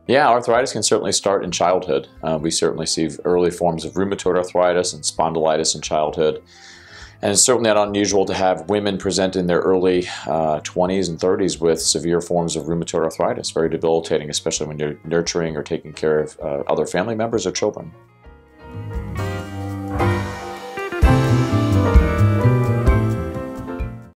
Yeah, arthritis can certainly start in childhood. We certainly see early forms of rheumatoid arthritis and spondylitis in childhood. And it's certainly not unusual to have women present in their early 20s and 30s with severe forms of rheumatoid arthritis, very debilitating, especially when you're nurturing or taking care of other family members or children.